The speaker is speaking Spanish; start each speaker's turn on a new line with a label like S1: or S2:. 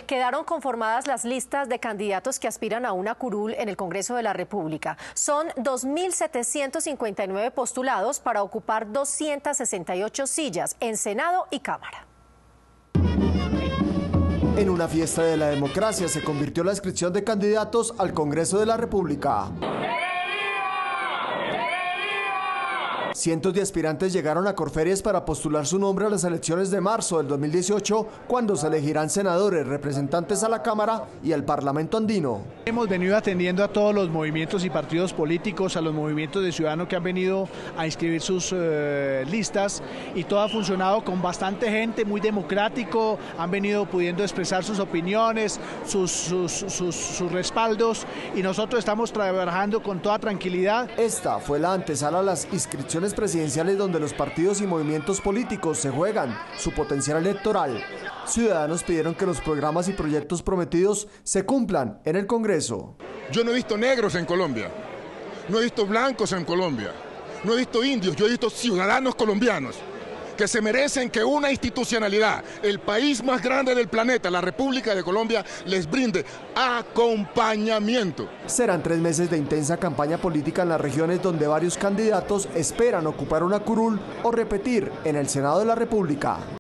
S1: quedaron conformadas las listas de candidatos que aspiran a una curul en el Congreso de la República. Son 2.759 postulados para ocupar 268 sillas en Senado y Cámara.
S2: En una fiesta de la democracia se convirtió la inscripción de candidatos al Congreso de la República. Cientos de aspirantes llegaron a Corferias para postular su nombre a las elecciones de marzo del 2018, cuando se elegirán senadores, representantes a la Cámara y al Parlamento andino.
S3: Hemos venido atendiendo a todos los movimientos y partidos políticos, a los movimientos de ciudadanos que han venido a inscribir sus listas, y todo ha funcionado con bastante gente, muy democrático, han venido pudiendo expresar sus opiniones, sus respaldos, y nosotros estamos trabajando con toda tranquilidad.
S2: Esta fue la antesala a las inscripciones presidenciales, donde los partidos y movimientos políticos se juegan su potencial electoral. Ciudadanos pidieron que los programas y proyectos prometidos se cumplan en el Congreso.
S4: Yo no he visto negros en Colombia, no he visto blancos en Colombia, no he visto indios, yo he visto ciudadanos colombianos que se merecen que una institucionalidad, el país más grande del planeta, la República de Colombia, les brinde acompañamiento.
S2: Serán 3 meses de intensa campaña política en las regiones donde varios candidatos esperan ocupar una curul o repetir en el Senado de la República.